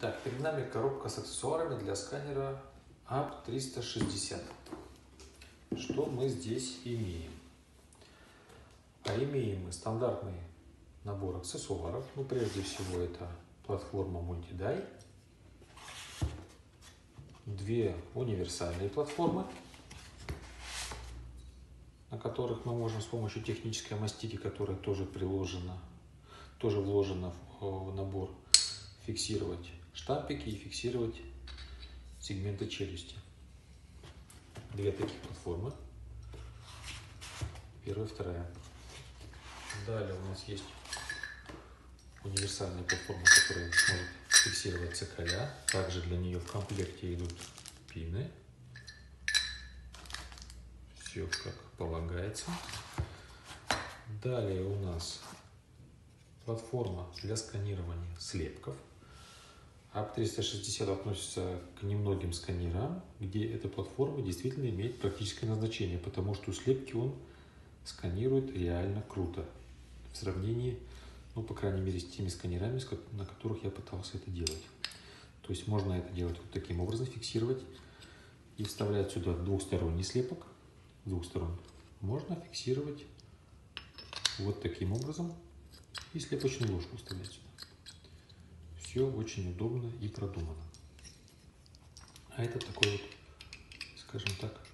Итак, перед нами коробка с аксессуарами для сканера AP360. Что мы здесь имеем? А имеем мы стандартный набор аксессуаров. Ну, прежде всего, это платформа Multi-Die, две универсальные платформы, на которых мы можем с помощью технической мастики, которая тоже вложена в набор, фиксировать штампики и фиксировать сегменты челюсти. Две таких платформы. Первая, вторая. Далее у нас есть универсальная платформа, которая может фиксировать цоколя. Также для нее в комплекте идут пины. Все как полагается. Далее у нас платформа для сканирования слепков. AP360 относится к немногим сканерам, где эта платформа действительно имеет практическое назначение, потому что слепки он сканирует реально круто в сравнении, ну, по крайней мере, с теми сканерами, на которых я пытался это делать. То есть можно это делать вот таким образом, фиксировать и вставлять сюда двухсторонний слепок. С двух сторон можно фиксировать вот таким образом и слепочную ложку вставлять сюда. Все очень удобно и продумано. А это такой вот, скажем так,